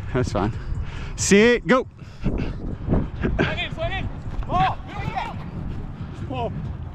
That's fine. Sit, go. Slide in. Ball. Pull.